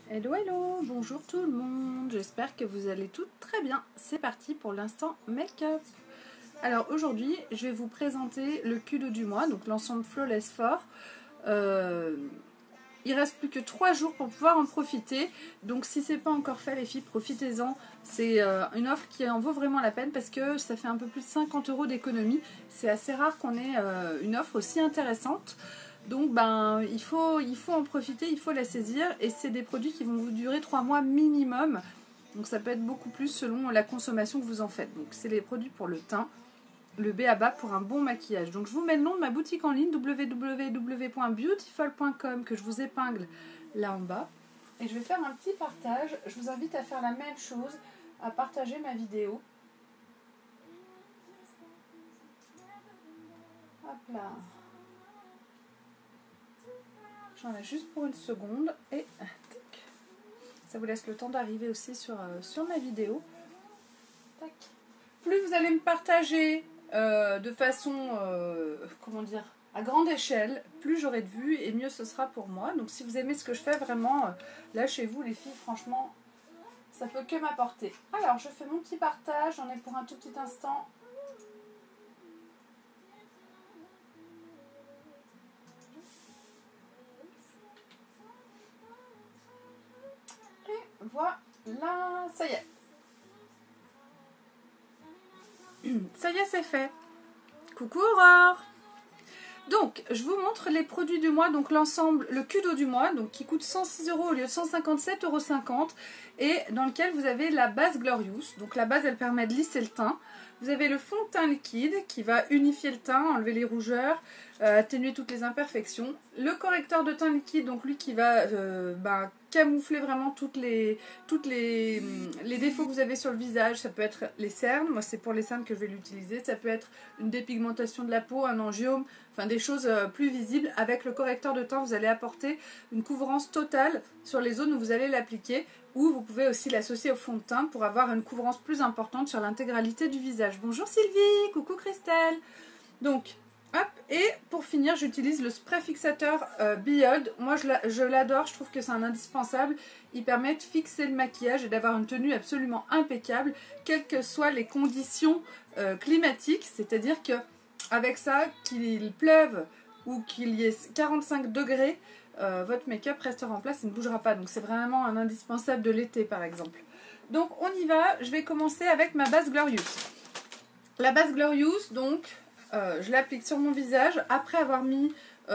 Hello hello, bonjour tout le monde, j'espère que vous allez toutes très bien. C'est parti pour l'instant make-up. Alors aujourd'hui, je vais vous présenter le Kudo du mois, donc l'ensemble Flawless Fort. Il reste plus que 3 jours pour pouvoir en profiter, donc si c'est pas encore fait les filles, profitez-en. C'est une offre qui en vaut vraiment la peine parce que ça fait un peu plus de 50 € d'économie. C'est assez rare qu'on ait une offre aussi intéressante. Donc il faut en profiter, il faut la saisir et c'est des produits qui vont vous durer 3 mois minimum. Donc ça peut être beaucoup plus selon la consommation que vous en faites. Donc c'est les produits pour le teint, le b.a.-ba pour un bon maquillage. Donc je vous mets le nom de ma boutique en ligne www.beautiful.com que je vous épingle là en bas. Et je vais faire un petit partage. Je vous invite à faire la même chose, à partager ma vidéo. Hop là. J'en ai juste pour une seconde et ça vous laisse le temps d'arriver aussi sur ma vidéo. Tac. Plus vous allez me partager de façon, comment dire, à grande échelle, plus j'aurai de vues et mieux ce sera pour moi. Donc si vous aimez ce que je fais, vraiment, lâchez-vous les filles, franchement, ça peut que m'apporter. Alors je fais mon petit partage, j'en ai pour un tout petit instant. Voilà, ça y est. Ça y est, c'est fait. Coucou Aurore. Donc, je vous montre les produits du mois, donc l'ensemble, le Kudo du mois, donc qui coûte 106 € au lieu de 157,50 € et dans lequel vous avez la base Glorious. Donc la base, elle permet de lisser le teint. Vous avez le fond de teint liquide qui va unifier le teint, enlever les rougeurs, atténuer toutes les imperfections. Le correcteur de teint liquide, donc lui qui va camoufler vraiment tous les défauts que vous avez sur le visage. Ça peut être les cernes, moi c'est pour les cernes que je vais l'utiliser. Ça peut être une dépigmentation de la peau, un angiome, enfin des choses plus visibles. Avec le correcteur de teint, vous allez apporter une couvrance totale sur les zones où vous allez l'appliquer. Ou vous pouvez aussi l'associer au fond de teint pour avoir une couvrance plus importante sur l'intégralité du visage. Bonjour Sylvie, coucou Christelle. Donc, hop, et pour finir, j'utilise le spray fixateur Behold. Moi, je l'adore, je trouve que c'est un indispensable. Il permet de fixer le maquillage et d'avoir une tenue absolument impeccable, quelles que soient les conditions climatiques. C'est-à-dire que avec ça, qu'il pleuve ou qu'il y ait 45 degrés, votre make-up restera en place et ne bougera pas. Donc c'est vraiment un indispensable de l'été par exemple. Donc on y va, je vais commencer avec ma base Glorious. La base Glorious, donc je l'applique sur mon visage après avoir mis,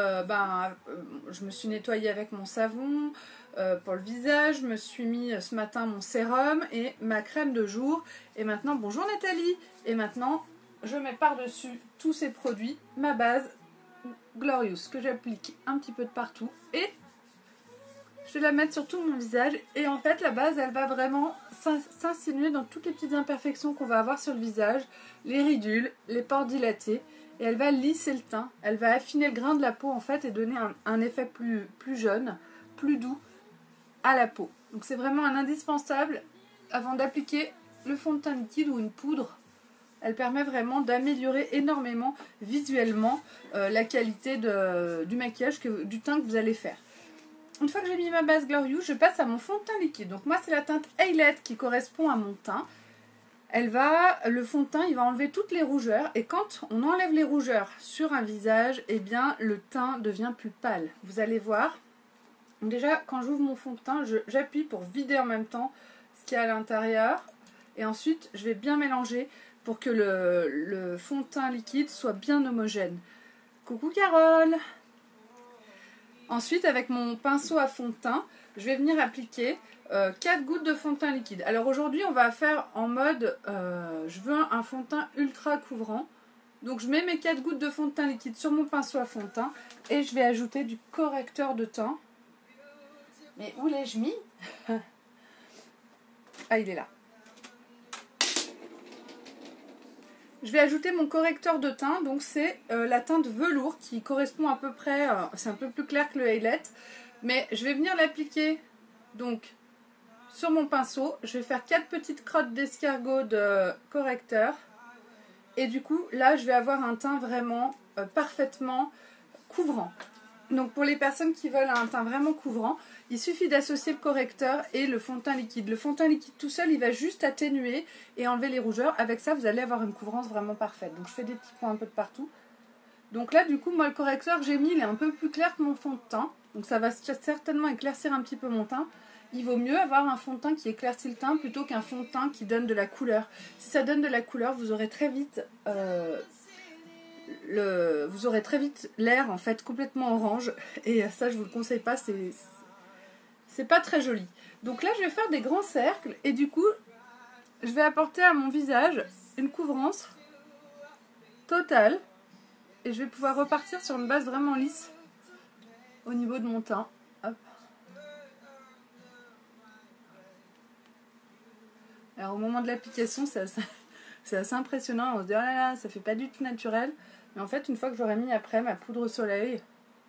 je me suis nettoyée avec mon savon pour le visage, je me suis mis ce matin mon sérum et ma crème de jour. Et maintenant, bonjour Nathalie, et maintenant je mets par-dessus tous ces produits ma base Glorious que j'applique un petit peu de partout et je vais la mettre sur tout mon visage. Et en fait la base, elle va vraiment s'insinuer dans toutes les petites imperfections qu'on va avoir sur le visage, les ridules, les pores dilatés, et elle va lisser le teint, elle va affiner le grain de la peau en fait et donner un effet plus jeune, plus doux à la peau. Donc c'est vraiment un indispensable avant d'appliquer le fond de teint liquide ou une poudre. Elle permet vraiment d'améliorer énormément visuellement la qualité du maquillage, du teint que vous allez faire. Une fois que j'ai mis ma base Glorious, je passe à mon fond de teint liquide. Donc moi, c'est la teinte Eyelet qui correspond à mon teint. Le fond de teint, il va enlever toutes les rougeurs. Et quand on enlève les rougeurs sur un visage, eh bien, le teint devient plus pâle. Vous allez voir. Donc déjà, quand j'ouvre mon fond de teint, j'appuie pour vider en même temps ce qu'il y a à l'intérieur. Et ensuite, je vais bien mélanger pour que le fond de teint liquide soit bien homogène. Coucou Carole! Ensuite, avec mon pinceau à fond de teint, je vais venir appliquer 4 gouttes de fond de teint liquide. Alors aujourd'hui, on va faire en mode, je veux un fond de teint ultra couvrant. Donc je mets mes 4 gouttes de fond de teint liquide sur mon pinceau à fond de teint et je vais ajouter du correcteur de teint. Mais où l'ai-je mis? Ah, il est là. Je vais ajouter mon correcteur de teint, donc c'est la teinte velours qui correspond à peu près, c'est un peu plus clair que le Eyelet, mais je vais venir l'appliquer donc sur mon pinceau. Je vais faire 4 petites crottes d'escargot de correcteur et du coup là je vais avoir un teint vraiment parfaitement couvrant. Donc pour les personnes qui veulent un teint vraiment couvrant, il suffit d'associer le correcteur et le fond de teint liquide. Le fond de teint liquide tout seul, il va juste atténuer et enlever les rougeurs. Avec ça, vous allez avoir une couvrance vraiment parfaite. Donc je fais des petits points un peu de partout. Donc là, du coup, moi, le correcteur que j'ai mis, il est un peu plus clair que mon fond de teint. Donc ça va certainement éclaircir un petit peu mon teint. Il vaut mieux avoir un fond de teint qui éclaircit le teint plutôt qu'un fond de teint qui donne de la couleur. Si ça donne de la couleur, vous aurez très vite l'air en fait complètement orange. Et ça, je vous le conseille pas, c'est pas très joli. Donc là, je vais faire des grands cercles et du coup, je vais apporter à mon visage une couvrance totale. Et je vais pouvoir repartir sur une base vraiment lisse au niveau de mon teint. Hop. Alors au moment de l'application, c'est assez impressionnant. On se dit, oh là là, ça fait pas du tout naturel. Mais en fait, une fois que j'aurai mis après ma poudre soleil,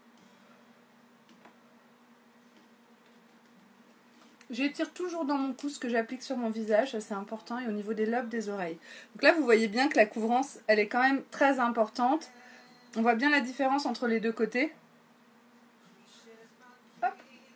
j'étire toujours dans mon cou ce que j'applique sur mon visage, c'est important, et au niveau des lobes des oreilles. Donc là, vous voyez bien que la couvrance, elle est quand même très importante. On voit bien la différence entre les deux côtés. Hop.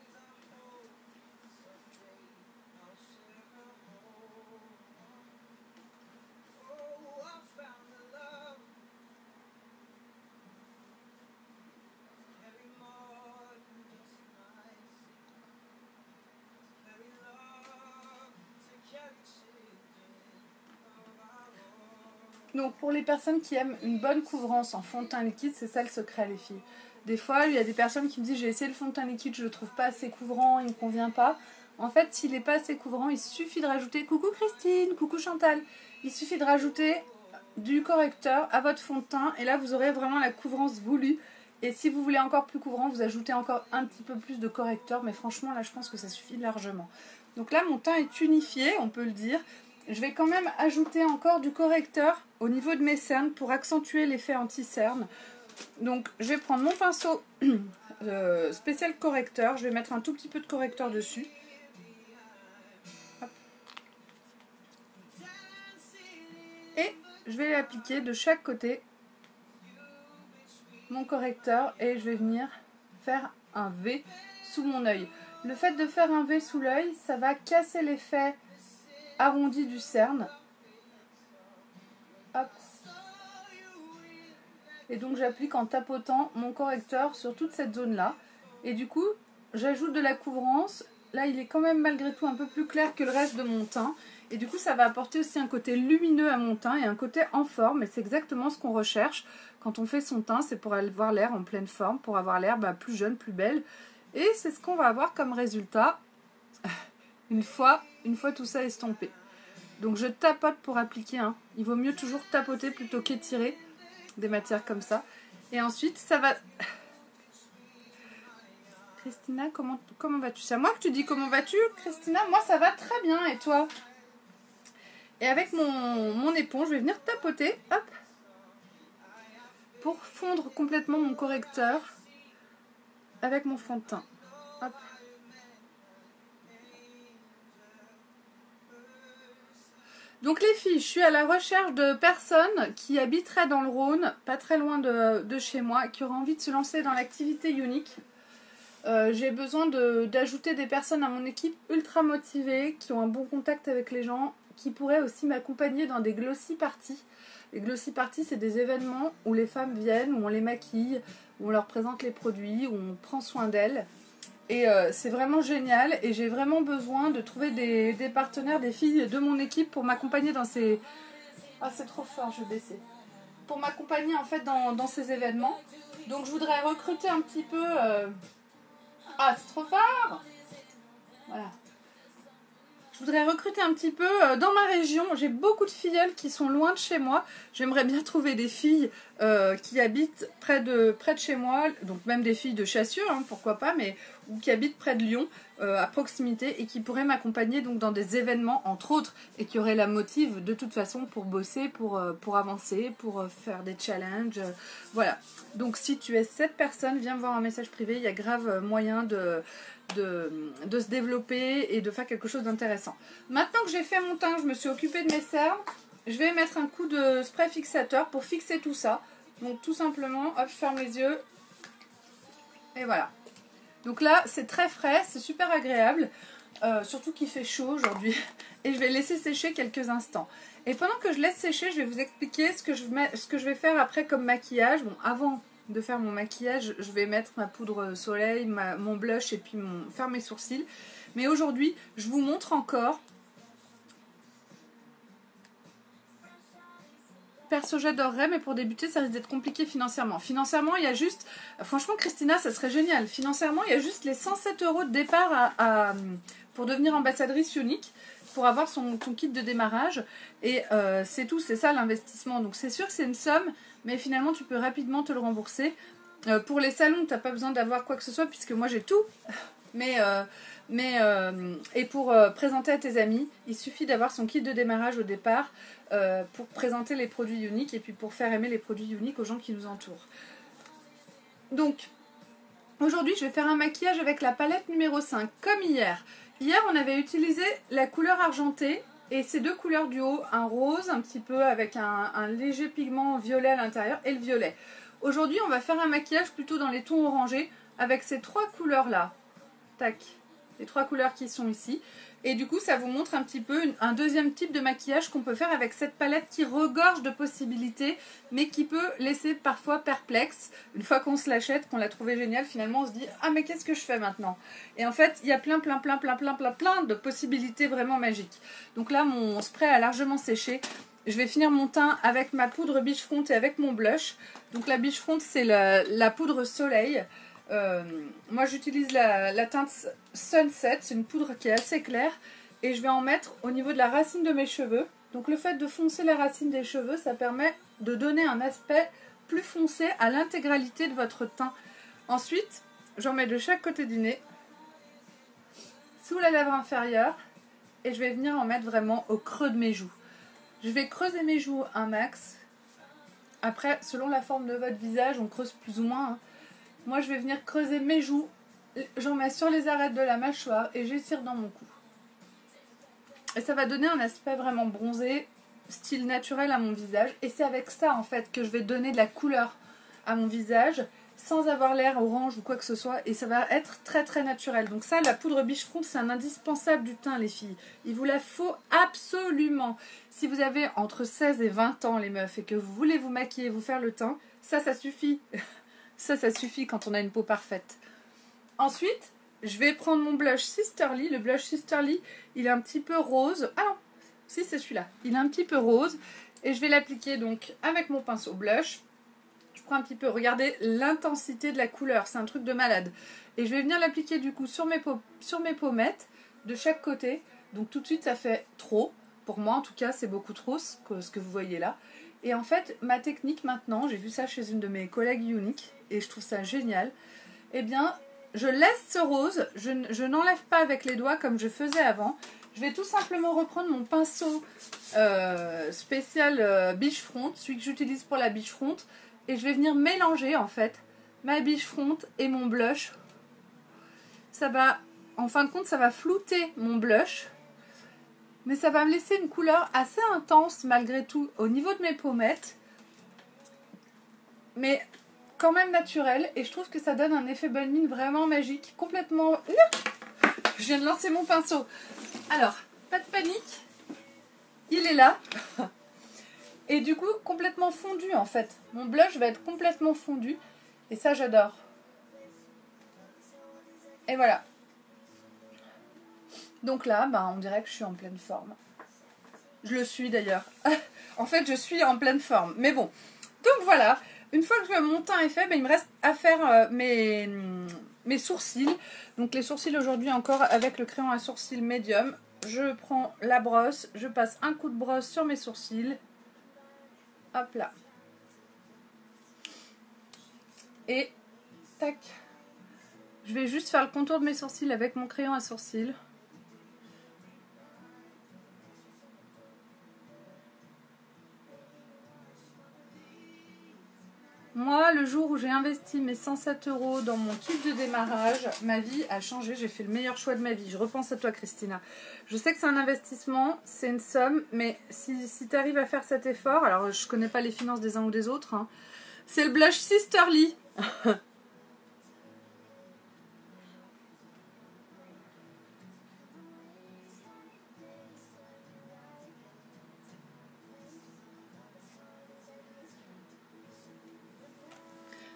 Donc pour les personnes qui aiment une bonne couvrance en fond de teint liquide, c'est ça le secret les filles. Des fois, il y a des personnes qui me disent j'ai essayé le fond de teint liquide, je le trouve pas assez couvrant, il me convient pas. En fait, s'il n'est pas assez couvrant, il suffit de rajouter, coucou Christine, coucou Chantal, il suffit de rajouter du correcteur à votre fond de teint et là vous aurez vraiment la couvrance voulue. Et si vous voulez encore plus couvrant, vous ajoutez encore un petit peu plus de correcteur, mais franchement là je pense que ça suffit largement. Donc là mon teint est unifié, on peut le dire. Je vais quand même ajouter encore du correcteur au niveau de mes cernes pour accentuer l'effet anti-cerne. Donc je vais prendre mon pinceau spécial correcteur, je vais mettre un tout petit peu de correcteur dessus. Hop. Et je vais l'appliquer de chaque côté, mon correcteur, et je vais venir faire un V sous mon œil. Le fait de faire un V sous l'œil, ça va casser l'effet arrondi du cerne. Hop. Et donc j'applique en tapotant mon correcteur sur toute cette zone là. Et du coup j'ajoute de la couvrance. Là il est quand même malgré tout un peu plus clair que le reste de mon teint. Et du coup ça va apporter aussi un côté lumineux à mon teint et un côté en forme. Et c'est exactement ce qu'on recherche quand on fait son teint. C'est pour avoir l'air en pleine forme, pour avoir l'air plus jeune, plus belle. Et c'est ce qu'on va avoir comme résultat une fois tout ça estompé. Donc je tapote pour appliquer. Il vaut mieux toujours tapoter plutôt qu'étirer des matières comme ça. Et ensuite ça va... Christina, comment vas-tu? C'est à moi que tu dis comment vas-tu, Christina? Moi ça va très bien, et toi? Et avec mon éponge, je vais venir tapoter, hop, pour fondre complètement mon correcteur avec mon fond de teint. Hop. Donc les filles, je suis à la recherche de personnes qui habiteraient dans le Rhône, pas très loin de chez moi, qui auraient envie de se lancer dans l'activité unique. J'ai besoin d'ajouter des personnes à mon équipe ultra motivées, qui ont un bon contact avec les gens, qui pourraient aussi m'accompagner dans des glossy parties. Les glossy parties, c'est des événements où les femmes viennent, où on les maquille, où on leur présente les produits, où on prend soin d'elles. Et c'est vraiment génial, et j'ai vraiment besoin de trouver des partenaires, des filles de mon équipe pour m'accompagner dans ces... Ah, c'est trop fort, je vais baisser. Pour m'accompagner en fait dans ces événements. Donc je voudrais recruter un petit peu... Ah, c'est trop fort! Voilà. Je voudrais recruter un petit peu dans ma région. J'ai beaucoup de filleules qui sont loin de chez moi. J'aimerais bien trouver des filles qui habitent près de chez moi. Donc même des filles de Chassieux, pourquoi pas, mais ou qui habitent près de Lyon, à proximité, et qui pourraient m'accompagner donc dans des événements, entre autres, et qui auraient la motive de toute façon pour bosser, pour avancer, pour faire des challenges. Voilà. Donc si tu es cette personne, viens me voir un message privé. Il y a grave moyen de se développer et de faire quelque chose d'intéressant. Maintenant que j'ai fait mon teint, je me suis occupée de mes cernes, je vais mettre un coup de spray fixateur pour fixer tout ça. Donc tout simplement, hop, je ferme les yeux. Et voilà. Donc là, c'est très frais, c'est super agréable. Surtout qu'il fait chaud aujourd'hui. Et je vais laisser sécher quelques instants. Et pendant que je laisse sécher, je vais vous expliquer ce que je vais faire après comme maquillage. Bon, avant de faire mon maquillage, je vais mettre ma poudre soleil, mon blush et puis faire mes sourcils. Mais aujourd'hui, je vous montre encore. Perso, j'adorerais, mais pour débuter, ça risque d'être compliqué financièrement. Financièrement, il y a juste... Franchement, Christina, ça serait génial. Financièrement, il y a juste les 107 € de départ pour devenir ambassadrice unique, pour avoir ton kit de démarrage. Et c'est tout, c'est ça l'investissement. Donc c'est sûr que c'est une somme, mais finalement, tu peux rapidement te le rembourser. Pour les salons, tu n'as pas besoin d'avoir quoi que ce soit, puisque moi, j'ai tout. Et pour présenter à tes amis, il suffit d'avoir son kit de démarrage au départ pour présenter les produits uniques et puis pour faire aimer les produits uniques aux gens qui nous entourent. Donc, aujourd'hui, je vais faire un maquillage avec la palette numéro 5, comme hier. Hier, on avait utilisé la couleur argentée et ces deux couleurs du haut, un rose un petit peu avec un léger pigment violet à l'intérieur et le violet. Aujourd'hui, on va faire un maquillage plutôt dans les tons orangés avec ces trois couleurs-là. Tac, les trois couleurs qui sont ici. Et du coup, ça vous montre un petit peu un deuxième type de maquillage qu'on peut faire avec cette palette qui regorge de possibilités, mais qui peut laisser parfois perplexe. Une fois qu'on se l'achète, qu'on l'a trouvé génial, finalement on se dit « Ah mais qu'est-ce que je fais maintenant ?» Et en fait, il y a plein de possibilités vraiment magiques. Donc là, mon spray a largement séché. Je vais finir mon teint avec ma poudre Beachfront et avec mon blush. Donc la Beachfront, c'est la poudre soleil. Moi j'utilise la teinte Sunset, c'est une poudre qui est assez claire et je vais en mettre au niveau de la racine de mes cheveux. Donc le fait de foncer la racine des cheveux, ça permet de donner un aspect plus foncé à l'intégralité de votre teint. Ensuite, j'en mets de chaque côté du nez, sous la lèvre inférieure, et je vais venir en mettre vraiment au creux de mes joues. Je vais creuser mes joues un max. Après, selon la forme de votre visage, on creuse plus ou moins, hein. Moi, je vais venir creuser mes joues, j'en mets sur les arêtes de la mâchoire et j'étire dans mon cou. Et ça va donner un aspect vraiment bronzé, style naturel à mon visage. Et c'est avec ça, en fait, que je vais donner de la couleur à mon visage, sans avoir l'air orange ou quoi que ce soit. Et ça va être très naturel. Donc ça, la poudre Beachfront, c'est un indispensable du teint, les filles. Il vous la faut absolument. Si vous avez entre 16 et 20 ans, les meufs, et que vous voulez vous maquiller, vous faire le teint, ça suffit. Ça suffit quand on a une peau parfaite. Ensuite, je vais prendre mon blush Sisterly. Le blush Sisterly, il est un petit peu rose. Ah non, si c'est celui-là. Il est un petit peu rose. Et je vais l'appliquer donc avec mon pinceau blush. Je prends un petit peu, regardez l'intensité de la couleur. C'est un truc de malade. Et je vais venir l'appliquer du coup sur mes pommettes de chaque côté. Donc tout de suite, ça fait trop. Pour moi, en tout cas, c'est beaucoup trop ce que vous voyez là. Et en fait, ma technique maintenant, j'ai vu ça chez une de mes collègues uniques et je trouve ça génial. Eh bien, je laisse ce rose, je n'enlève pas avec les doigts comme je faisais avant. Je vais tout simplement reprendre mon pinceau spécial Beachfront, celui que j'utilise pour la Beachfront, et je vais venir mélanger en fait ma Beachfront et mon blush. Ça va, en fin de compte, ça va flouter mon blush. Mais ça va me laisser une couleur assez intense malgré tout au niveau de mes pommettes. Mais quand même naturelle. Et je trouve que ça donne un effet bonne mine vraiment magique. Complètement... Je viens de lancer mon pinceau. Alors, pas de panique. Il est là. Et du coup, complètement fondu en fait. Mon blush va être complètement fondu. Et ça, j'adore. Et voilà. Donc là, on dirait que je suis en pleine forme. Je le suis d'ailleurs. En fait, je suis en pleine forme. Mais bon. Donc voilà. Une fois que mon teint est fait, il me reste à faire mes sourcils. Donc les sourcils aujourd'hui encore avec le crayon à sourcils médium. Je prends la brosse. Je passe un coup de brosse sur mes sourcils. Hop là. Et tac. Je vais juste faire le contour de mes sourcils avec mon crayon à sourcils. Moi, le jour où j'ai investi mes 107 € dans mon kit de démarrage, ma vie a changé. J'ai fait le meilleur choix de ma vie. Je repense à toi, Christina. Je sais que c'est un investissement, c'est une somme, mais si tu arrives à faire cet effort, alors je connais pas les finances des uns ou des autres, hein, c'est le blush Sisterly.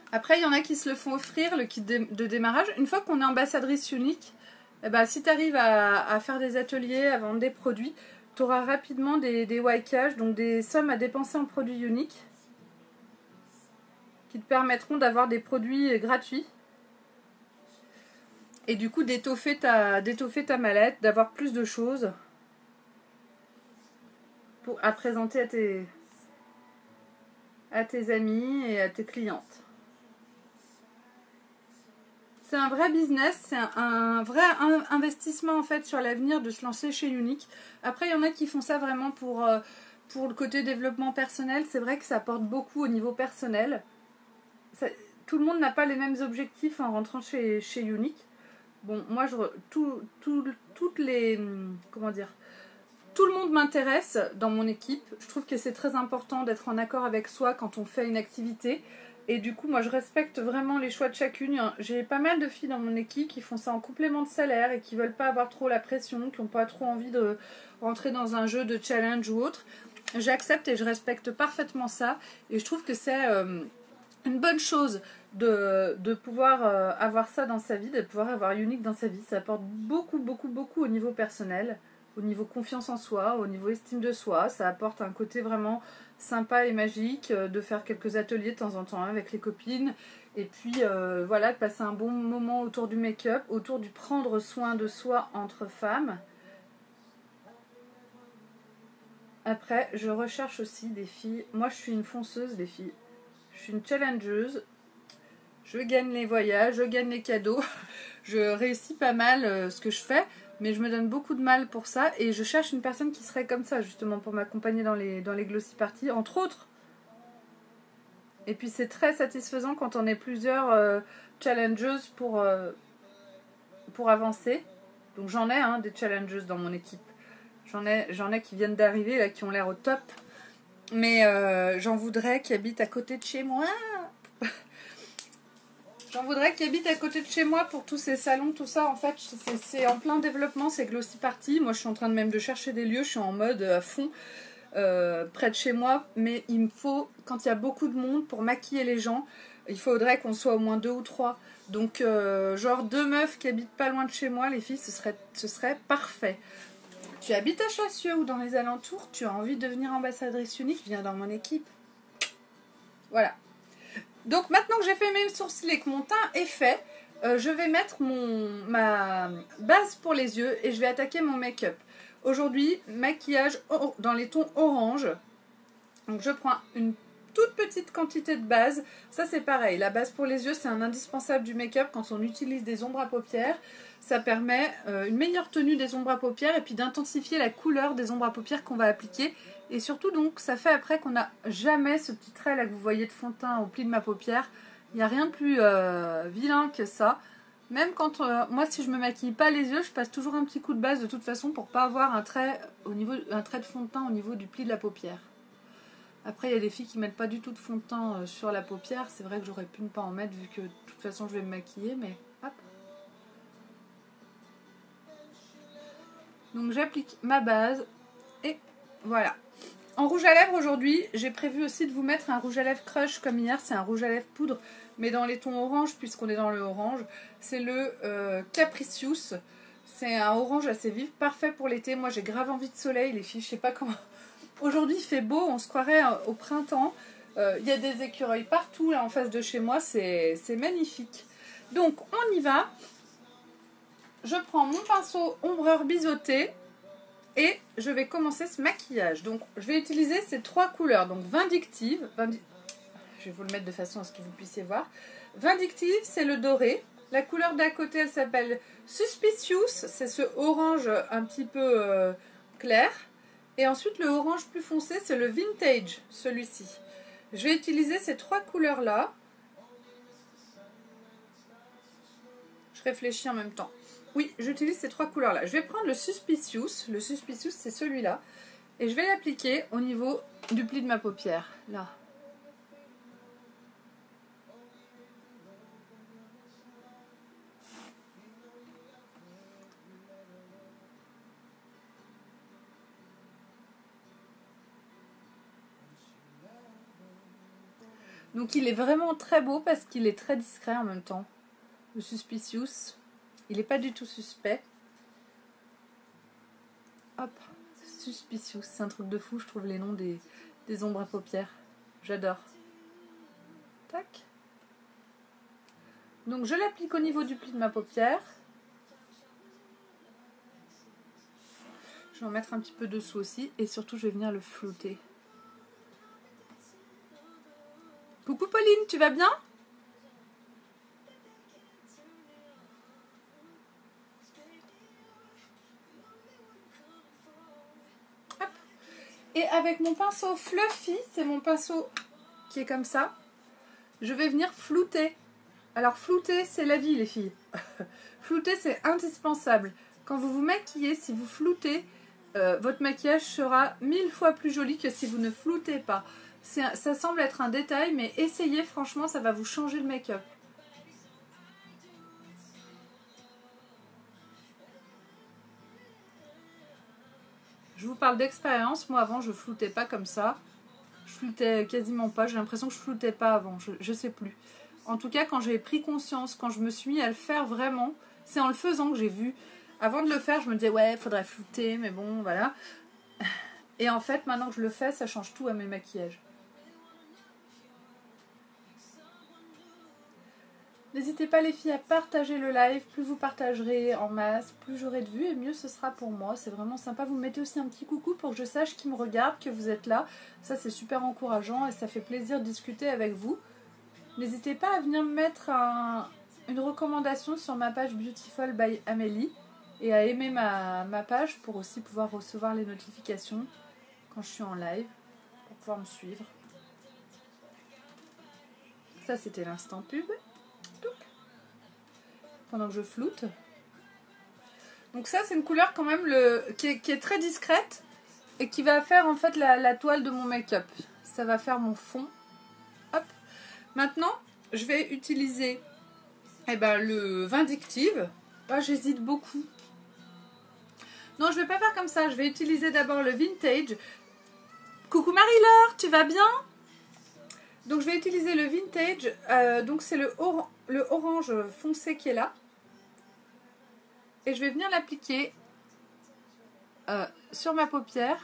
Après, il y en a qui se le font offrir, le kit de démarrage. Une fois qu'on est ambassadrice unique, eh ben, si tu arrives à faire des ateliers, à vendre des produits, tu auras rapidement des why-cash, donc des sommes à dépenser en produits uniques, qui te permettront d'avoir des produits gratuits. Et du coup, d'étoffer ta mallette, d'avoir plus de choses à présenter à tes amis et à tes clientes. C'est un vrai business, c'est un vrai investissement en fait sur l'avenir de se lancer chez Younique. Après, il y en a qui font ça vraiment pour le côté développement personnel. C'est vrai que ça apporte beaucoup au niveau personnel. Tout le monde n'a pas les mêmes objectifs en rentrant chez Younique. Bon, moi, toutes les... Comment dire, tout le monde m'intéresse dans mon équipe. Je trouve que c'est très important d'être en accord avec soi quand on fait une activité. Et du coup, moi, je respecte vraiment les choix de chacune. J'ai pas mal de filles dans mon équipe qui font ça en complément de salaire et qui veulent pas avoir trop la pression, qui n'ont pas trop envie de rentrer dans un jeu de challenge ou autre. J'accepte et je respecte parfaitement ça. Et je trouve que c'est une bonne chose de pouvoir avoir ça dans sa vie, de pouvoir avoir Younique dans sa vie. Ça apporte beaucoup, beaucoup, beaucoup au niveau personnel, au niveau confiance en soi, au niveau estime de soi. Ça apporte un côté vraiment sympa et magique de faire quelques ateliers de temps en temps avec les copines. Et puis voilà, de passer un bon moment autour du make-up, autour du prendre soin de soi entre femmes. Après, je recherche aussi des filles. Moi, je suis une fonceuse, les filles. Je suis une challengeuse. Je gagne les voyages, je gagne les cadeaux. Je réussis pas mal ce que je fais, mais je me donne beaucoup de mal pour ça. Et je cherche une personne qui serait comme ça, justement, pour m'accompagner dans les glossy parties, entre autres. Et puis c'est très satisfaisant quand on est plusieurs challengeuses pour avancer. Donc j'en ai des challengeuses dans mon équipe. J'en ai qui viennent d'arriver, là, qui ont l'air au top. Mais j'en voudrais qui habitent à côté de chez moi. J'en voudrais qui habitent à côté de chez moi pour tous ces salons, tout ça. En fait, c'est en plein développement, c'est Glossy Party. Moi, je suis en train de chercher des lieux. Je suis en mode à fond près de chez moi. Mais il me faut, quand il y a beaucoup de monde, pour maquiller les gens, il faudrait qu'on soit au moins 2 ou 3. Donc, genre 2 meufs qui habitent pas loin de chez moi, les filles, ce serait parfait. Tu habites à Chassieux ou dans les alentours, tu as envie de devenir ambassadrice unique, viens dans mon équipe. Voilà. Donc maintenant que j'ai fait mes sourcils et que mon teint est fait, je vais mettre ma base pour les yeux et je vais attaquer mon make-up. Aujourd'hui, maquillage dans les tons orange. Donc je prends une toute petite quantité de base. Ça c'est pareil, la base pour les yeux c'est un indispensable du make-up quand on utilise des ombres à paupières. Ça permet une meilleure tenue des ombres à paupières et puis d'intensifier la couleur des ombres à paupières qu'on va appliquer. Et surtout donc ça fait après qu'on n'a jamais ce petit trait là que vous voyez de fond de teint au pli de ma paupière. Il n'y a rien de plus vilain que ça. Même quand moi si je me maquille pas les yeux, je passe toujours un petit coup de base de toute façon pour pas avoir un trait de fond de teint au niveau du pli de la paupière. Après, il y a des filles qui mettent pas du tout de fond de teint sur la paupière. C'est vrai que j'aurais pu ne pas en mettre vu que de toute façon je vais me maquiller, mais hop. Donc j'applique ma base et voilà. En rouge à lèvres aujourd'hui, j'ai prévu aussi de vous mettre un rouge à lèvres crush comme hier. C'est un rouge à lèvres poudre, mais dans les tons orange puisqu'on est dans le orange. C'est le Capricious. C'est un orange assez vif, parfait pour l'été. Moi j'ai grave envie de soleil les filles, je sais pas comment... Aujourd'hui, il fait beau, on se croirait au printemps. Il y a des écureuils partout là en face de chez moi, c'est magnifique. Donc, on y va. Je prends mon pinceau ombreur biseauté et je vais commencer ce maquillage. Donc, je vais utiliser ces 3 couleurs. Donc, Vindictive. Je vais vous le mettre de façon à ce que vous puissiez voir. Vindictive, c'est le doré. La couleur d'à côté, elle s'appelle Suspicious. C'est ce orange un petit peu clair. Et ensuite, le orange plus foncé, c'est le Vintage, celui-ci. Je vais utiliser ces 3 couleurs-là. Je réfléchis en même temps. Oui, j'utilise ces 3 couleurs-là. Je vais prendre le Suspicious. Le Suspicious, c'est celui-là. Et je vais l'appliquer au niveau du pli de ma paupière. Là. Donc il est vraiment très beau parce qu'il est très discret en même temps. Le Suspicious. Il n'est pas du tout suspect. Hop. Suspicious. C'est un truc de fou, je trouve les noms des ombres à paupières. J'adore. Tac. Donc je l'applique au niveau du pli de ma paupière. Je vais en mettre un petit peu dessous aussi. Et surtout, je vais venir le flouter. Coucou Pauline, tu vas bien? Hop. Et avec mon pinceau Fluffy, c'est mon pinceau qui est comme ça, je vais venir flouter. Alors flouter, c'est la vie les filles. Flouter, c'est indispensable. Quand vous vous maquillez, si vous floutez, votre maquillage sera 1000 fois plus joli que si vous ne floutez pas. Ça semble être un détail, mais essayez, franchement, ça va vous changer le make-up. Je vous parle d'expérience. Moi, avant, je floutais pas comme ça. Je floutais quasiment pas. J'ai l'impression que je floutais pas avant. Je sais plus. En tout cas, quand j'ai pris conscience, quand je me suis mis à le faire vraiment, c'est en le faisant que j'ai vu. Avant de le faire, je me disais, ouais, il faudrait flouter, mais bon, voilà. Et en fait, maintenant que je le fais, ça change tout à mes maquillages. N'hésitez pas les filles à partager le live. Plus vous partagerez en masse, plus j'aurai de vues et mieux ce sera pour moi. C'est vraiment sympa. Vous me mettez aussi un petit coucou pour que je sache qui me regarde, que vous êtes là. Ça c'est super encourageant et ça fait plaisir de discuter avec vous. N'hésitez pas à venir me mettre une recommandation sur ma page Beautiful by Amélie et à aimer ma page pour aussi pouvoir recevoir les notifications quand je suis en live, pour pouvoir me suivre. Ça c'était l'instant pub. Pendant que je floute. Donc ça c'est une couleur quand même qui est très discrète et qui va faire en fait la toile de mon make-up. Ça va faire mon fond. Hop. Maintenant je vais utiliser le Vindictive. Oh, j'hésite beaucoup. Non, je vais pas faire comme ça. Je vais utiliser d'abord le Vintage. Coucou Marie-Laure, tu vas bien? Donc je vais utiliser le Vintage. Donc c'est le orange foncé qui est là. Et je vais venir l'appliquer sur ma paupière.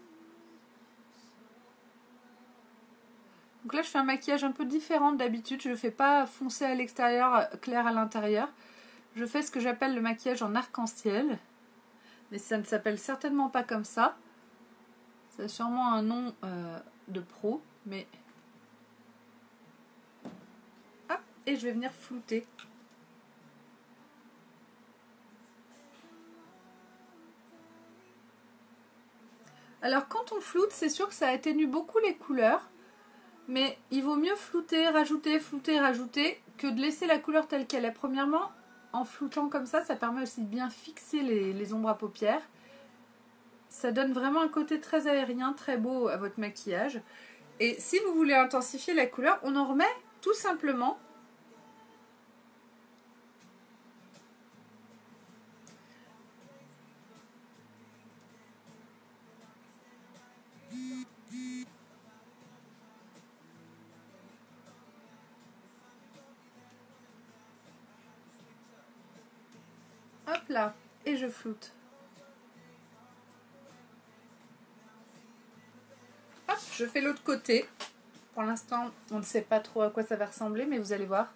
Donc là, je fais un maquillage un peu différent d'habitude. Je ne fais pas foncé à l'extérieur, clair à l'intérieur. Je fais ce que j'appelle le maquillage en arc-en-ciel. Mais ça ne s'appelle certainement pas comme ça. Ça a sûrement un nom de pro. Mais... Hop, et je vais venir flouter. Alors quand on floute, c'est sûr que ça atténue beaucoup les couleurs. Mais il vaut mieux flouter, rajouter, que de laisser la couleur telle qu'elle est. Premièrement, en floutant comme ça permet aussi de bien fixer les ombres à paupières. Ça donne vraiment un côté très aérien, très beau à votre maquillage. Et si vous voulez intensifier la couleur, on en remet tout simplement. Hop là, et je floute. Hop, je fais l'autre côté. Pour l'instant, on ne sait pas trop à quoi ça va ressembler, mais vous allez voir.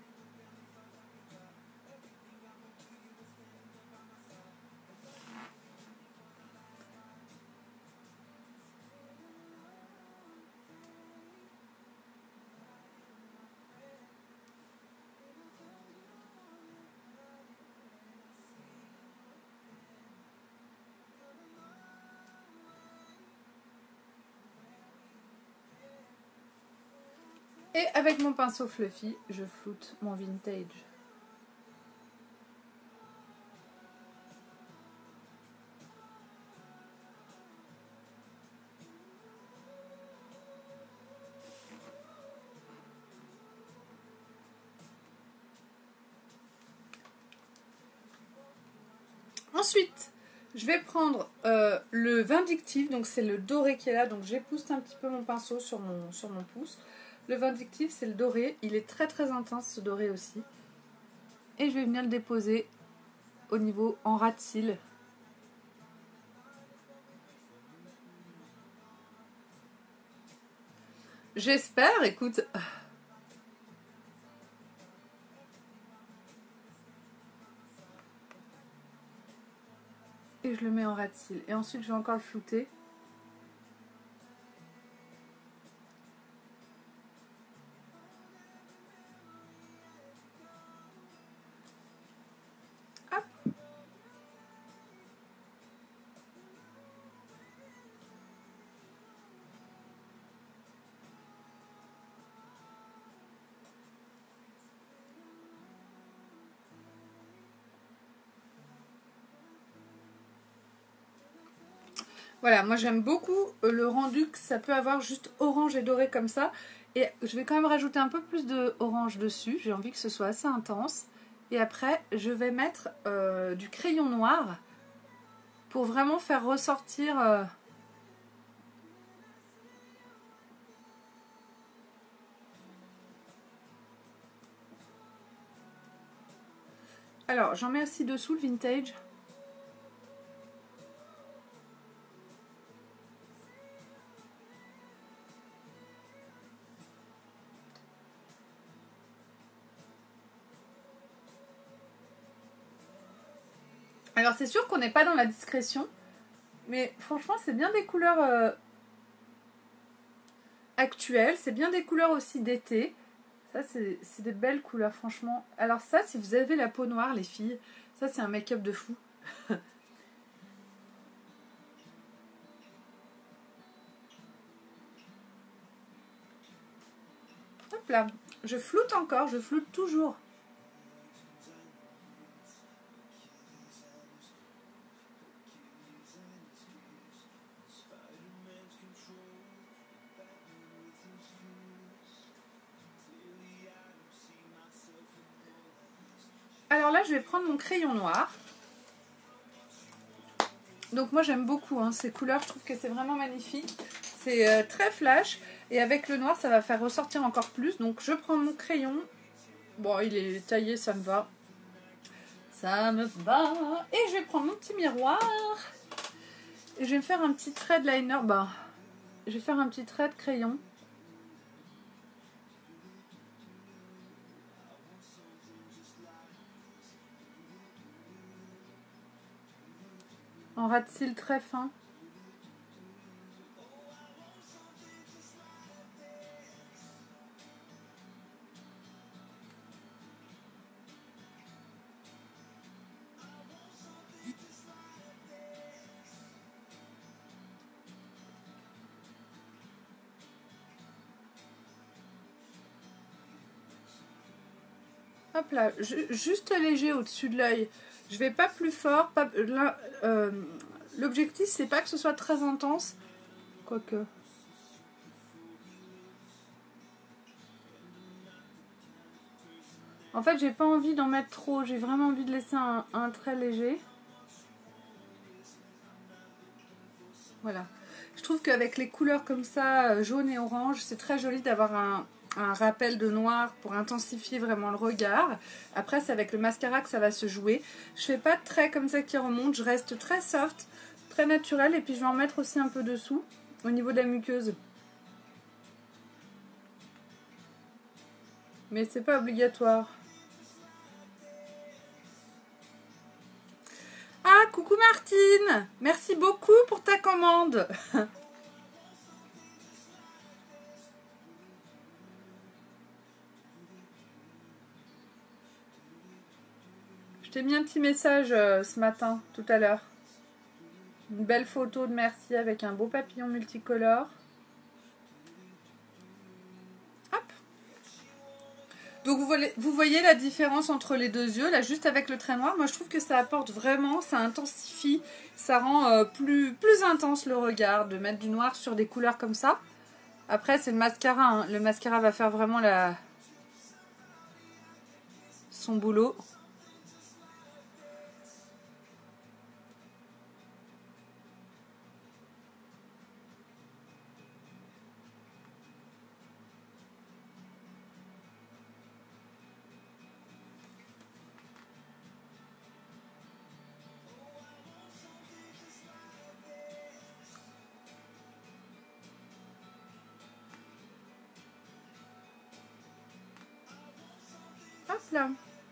Et avec mon pinceau Fluffy, je floute mon Vintage. Ensuite, je vais prendre le Vindictive, donc c'est le doré qui est là, donc j'épousse un petit peu mon pinceau sur mon pouce Le vindictif, c'est le doré. Il est très très intense ce doré aussi. Et je vais venir le déposer au niveau en ras de cils. J'espère, écoute. Et je le mets en ras de cils. Et ensuite, je vais encore le flouter. Hop. Voilà, moi j'aime beaucoup le rendu que ça peut avoir juste orange et doré comme ça. Et je vais quand même rajouter un peu plus de orange dessus. J'ai envie que ce soit assez intense. Et après, je vais mettre du crayon noir pour vraiment faire ressortir... Alors, j'en mets aussi dessous le vintage. Alors, c'est sûr qu'on n'est pas dans la discrétion. Mais franchement, c'est bien des couleurs actuelles. C'est bien des couleurs aussi d'été. Ça, c'est des belles couleurs, franchement. Alors ça, si vous avez la peau noire, les filles, ça, c'est un make-up de fou. Hop là. Je floute encore, je floute toujours. Alors là, je vais prendre mon crayon noir. Donc moi, j'aime beaucoup ces couleurs. Je trouve que c'est vraiment magnifique. C'est très flash. Et avec le noir, ça va faire ressortir encore plus. Donc je prends mon crayon. Bon, il est taillé, ça me va. Ça me va. Et je vais prendre mon petit miroir. Et je vais me faire un petit trait de liner. Bah, je vais faire un petit trait de crayon. En ras de cils très fin. Hop là, juste léger au-dessus de l'œil. Je vais pas plus fort. L'objectif, c'est pas que ce soit très intense. Quoique. En fait, j'ai pas envie d'en mettre trop. J'ai vraiment envie de laisser un trait léger. Voilà. Je trouve qu'avec les couleurs comme ça, jaune et orange, c'est très joli d'avoir un rappel de noir pour intensifier vraiment le regard. Après, c'est avec le mascara que ça va se jouer. Je fais pas de traits comme ça qui remontent. Je reste très soft, très naturel. Et puis, je vais en mettre aussi un peu dessous, au niveau de la muqueuse. Mais c'est pas obligatoire. Ah, coucou Martine! Merci beaucoup pour ta commande. Je t'ai mis un petit message ce matin, tout à l'heure. Une belle photo de merci avec un beau papillon multicolore. Hop. Donc vous voyez la différence entre les deux yeux, là juste avec le trait noir. Moi je trouve que ça apporte vraiment, ça intensifie, ça rend plus intense le regard de mettre du noir sur des couleurs comme ça. Après c'est le mascara, hein. Le mascara va faire vraiment son boulot. là.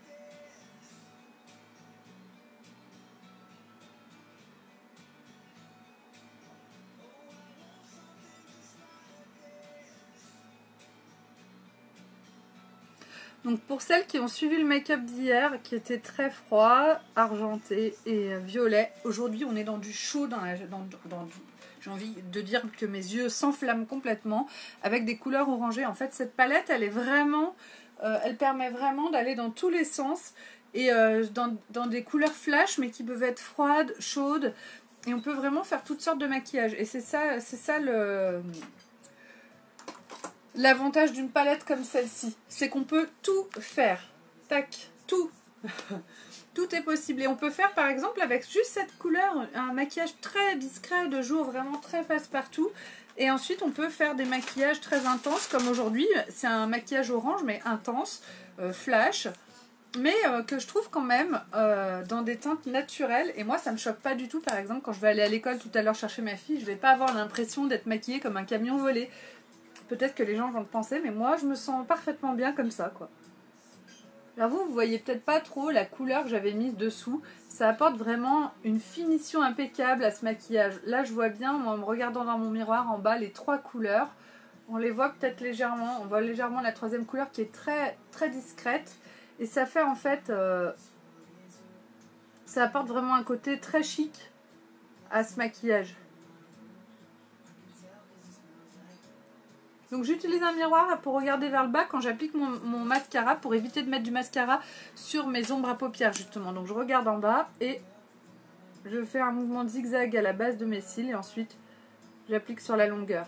Donc pour celles qui ont suivi le make-up d'hier, qui était très froid, argenté et violet, aujourd'hui on est dans du chaud, j'ai envie de dire que mes yeux s'enflamment complètement avec des couleurs orangées. En fait cette palette elle est vraiment, elle permet vraiment d'aller dans tous les sens et dans des couleurs flash mais qui peuvent être froides, chaudes et on peut vraiment faire toutes sortes de maquillages. Et c'est ça l'avantage d'une palette comme celle-ci, c'est qu'on peut tout faire. Tac, tout. Tout est possible. Et on peut faire par exemple avec juste cette couleur un maquillage très discret de jour, vraiment très passe-partout. Et ensuite on peut faire des maquillages très intenses comme aujourd'hui. C'est un maquillage orange mais intense, flash. Mais que je trouve quand même dans des teintes naturelles. Et moi ça me choque pas du tout. Par exemple quand je vais aller à l'école tout à l'heure chercher ma fille, je vais pas avoir l'impression d'être maquillée comme un camion volé. Peut-être que les gens vont le penser, mais moi je me sens parfaitement bien comme ça quoi. Alors vous voyez peut-être pas trop la couleur que j'avais mise dessous. Ça apporte vraiment une finition impeccable à ce maquillage. Là je vois bien en me regardant dans mon miroir en bas les trois couleurs. On les voit peut-être légèrement. On voit légèrement la troisième couleur qui est très très discrète. Et ça fait en fait... ça apporte vraiment un côté très chic à ce maquillage. Donc j'utilise un miroir pour regarder vers le bas quand j'applique mon mascara pour éviter de mettre du mascara sur mes ombres à paupières justement. Donc je regarde en bas et je fais un mouvement de zigzag à la base de mes cils et ensuite j'applique sur la longueur.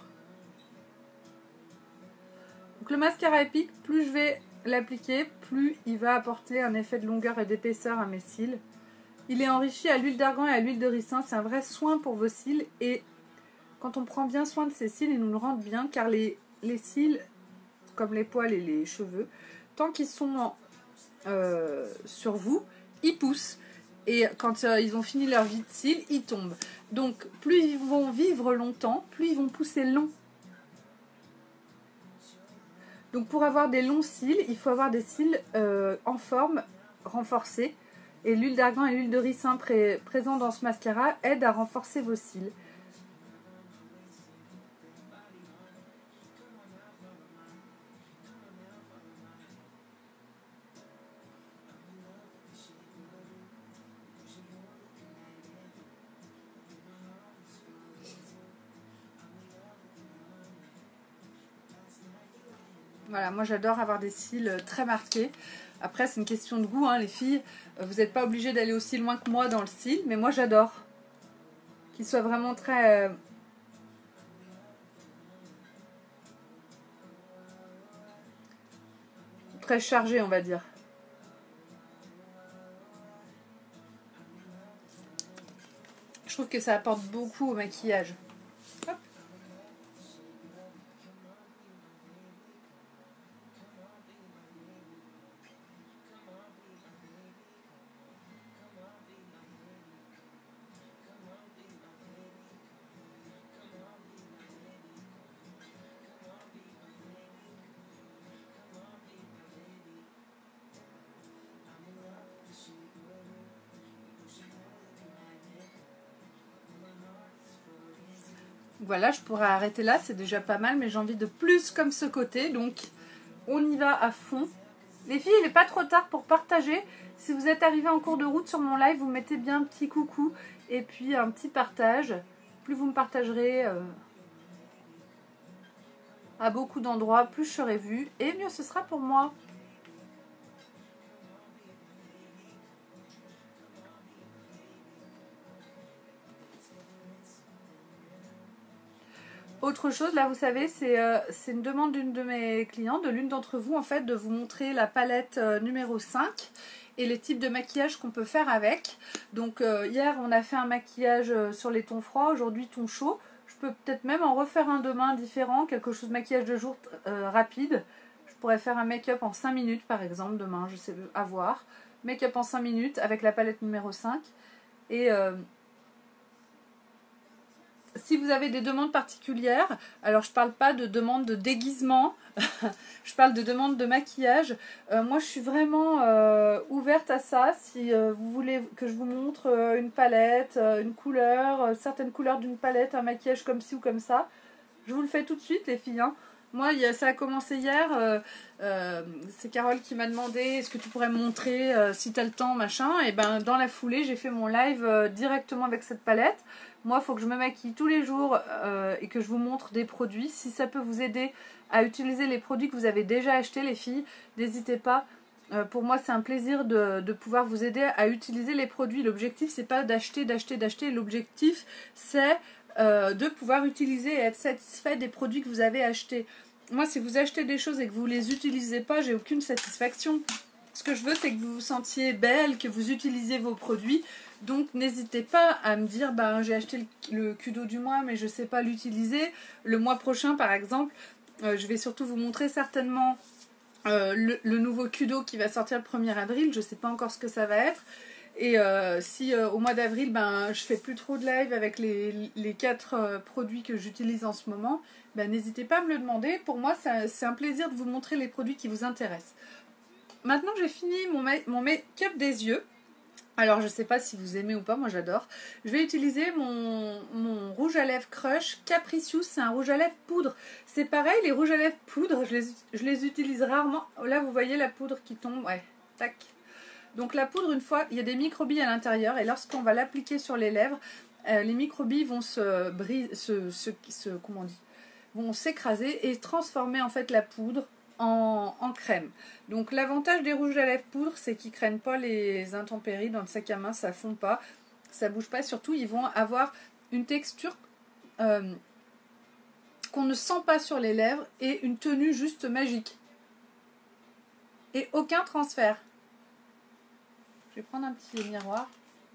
Donc le mascara Epic, plus je vais l'appliquer, plus il va apporter un effet de longueur et d'épaisseur à mes cils. Il est enrichi à l'huile d'argan et à l'huile de ricin, c'est un vrai soin pour vos cils et quand on prend bien soin de ses cils, ils nous le rendent bien car les cils, comme les poils et les cheveux, tant qu'ils sont sur vous, ils poussent. Et quand ils ont fini leur vie de cils, ils tombent. Donc plus ils vont vivre longtemps, plus ils vont pousser long. Donc pour avoir des longs cils, il faut avoir des cils en forme, renforcés. Et l'huile d'argan et l'huile de ricin présents dans ce mascara aident à renforcer vos cils. Voilà, moi j'adore avoir des cils très marqués. Après c'est une question de goût, hein, les filles. Vous n'êtes pas obligées d'aller aussi loin que moi dans le cil, mais moi j'adore. Qu'ils soient vraiment très... très chargés on va dire. Je trouve que ça apporte beaucoup au maquillage. Hop. Voilà, je pourrais arrêter là, c'est déjà pas mal, mais j'ai envie de plus comme ce côté, donc on y va à fond. Les filles, il n'est pas trop tard pour partager. Si vous êtes arrivés en cours de route sur mon live, vous mettez bien un petit coucou et puis un petit partage. Plus vous me partagerez à beaucoup d'endroits, plus je serai vue et mieux ce sera pour moi. Autre chose, là vous savez, c'est une demande d'une de mes clientes, de l'une d'entre vous en fait, de vous montrer la palette numéro 5 et les types de maquillage qu'on peut faire avec. Donc hier on a fait un maquillage sur les tons froids, aujourd'hui ton chaud. Je peux peut-être même en refaire un demain différent, quelque chose de maquillage de jour rapide. Je pourrais faire un make-up en 5 minutes par exemple demain, je sais à voir. Make-up en 5 minutes avec la palette numéro 5 et... si vous avez des demandes particulières, alors je parle pas de demandes de déguisement, je parle de demandes de maquillage. Moi, je suis vraiment ouverte à ça. Si vous voulez que je vous montre une palette, une couleur, certaines couleurs d'une palette, un maquillage comme ci ou comme ça, je vous le fais tout de suite, les filles. Hein. Moi, ça a commencé hier. C'est Carole qui m'a demandé est-ce que tu pourrais me montrer si tu as le temps, machin. Et ben, dans la foulée, j'ai fait mon live directement avec cette palette. Moi, il faut que je me maquille tous les jours et que je vous montre des produits. Si ça peut vous aider à utiliser les produits que vous avez déjà achetés, les filles, n'hésitez pas. Pour moi, c'est un plaisir de pouvoir vous aider à utiliser les produits. L'objectif, c'est pas d'acheter. L'objectif, c'est de pouvoir utiliser et être satisfait des produits que vous avez achetés. Moi, si vous achetez des choses et que vous ne les utilisez pas, j'ai aucune satisfaction. Ce que je veux, c'est que vous vous sentiez belle, que vous utilisiez vos produits. Donc, n'hésitez pas à me dire, ben, j'ai acheté le Kudo du mois, mais je ne sais pas l'utiliser. Le mois prochain, par exemple, je vais surtout vous montrer certainement le nouveau Kudo qui va sortir le 1er avril. Je ne sais pas encore ce que ça va être. Et si au mois d'avril, ben, je fais plus trop de live avec les 4 produits que j'utilise en ce moment, ben, n'hésitez pas à me le demander. Pour moi, c'est un plaisir de vous montrer les produits qui vous intéressent. Maintenant, j'ai fini mon make-up des yeux. Alors, je ne sais pas si vous aimez ou pas, moi j'adore. Je vais utiliser mon rouge à lèvres Crush Capricious. C'est un rouge à lèvres poudre. C'est pareil, les rouges à lèvres poudre, je les utilise rarement. Là, vous voyez la poudre qui tombe. Ouais, tac. Donc la poudre, une fois, il y a des microbilles à l'intérieur et lorsqu'on va l'appliquer sur les lèvres, les microbilles vont comment on dit, vont s'écraser et transformer en fait la poudre en crème. Donc l'avantage des rouges à lèvres poudre, c'est qu'ils ne craignent pas les intempéries dans le sac à main, ça fond pas, ça bouge pas. Surtout, ils vont avoir une texture qu'on ne sent pas sur les lèvres et une tenue juste magique. Et aucun transfert. Je vais prendre un petit miroir.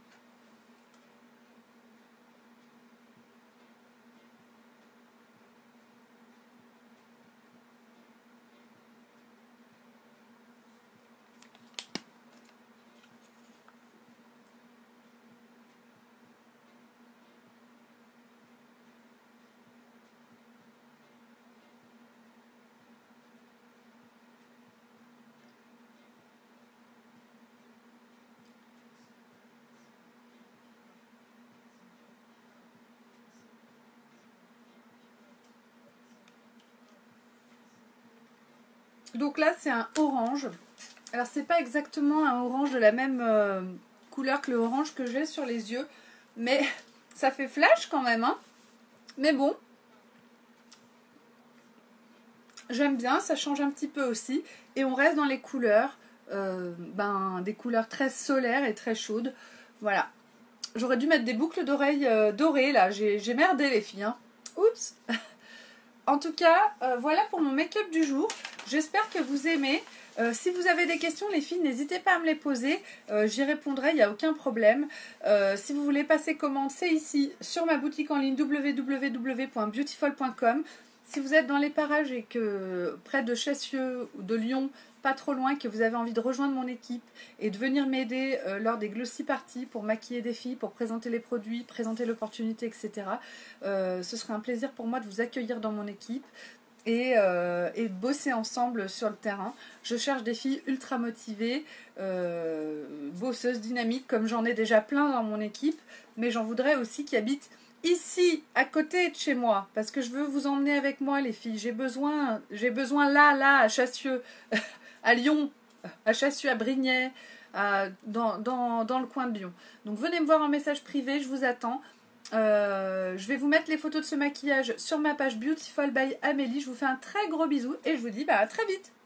Donc là, c'est un orange. Alors, c'est pas exactement un orange de la même couleur que le orange que j'ai sur les yeux. Mais ça fait flash quand même. Hein. Mais bon. J'aime bien, ça change un petit peu aussi. Et on reste dans les couleurs. Des couleurs très solaires et très chaudes. Voilà. J'aurais dû mettre des boucles d'oreilles dorées là. J'ai merdé les filles. Hein. Oups. En tout cas, voilà pour mon make-up du jour. J'espère que vous aimez. Si vous avez des questions, les filles, n'hésitez pas à me les poser. J'y répondrai, il n'y a aucun problème. Si vous voulez passer commande, c'est ici, sur ma boutique en ligne www.beautiful.com. Si vous êtes dans les parages et que près de Chassieux ou de Lyon, pas trop loin, que vous avez envie de rejoindre mon équipe et de venir m'aider lors des glossy parties pour maquiller des filles, pour présenter les produits, présenter l'opportunité, etc. Ce serait un plaisir pour moi de vous accueillir dans mon équipe et de bosser ensemble sur le terrain. Je cherche des filles ultra motivées, bosseuses, dynamiques, comme j'en ai déjà plein dans mon équipe, mais j'en voudrais aussi qui habitent ici, à côté de chez moi, parce que je veux vous emmener avec moi, les filles. J'ai besoin là, à Chassieux, à Lyon, à Chassieux, à Brignais, dans le coin de Lyon. Donc venez me voir en message privé, je vous attends. Je vais vous mettre les photos de ce maquillage sur ma page Beautiful by Amélie. Je vous fais un très gros bisou et je vous dis à très vite.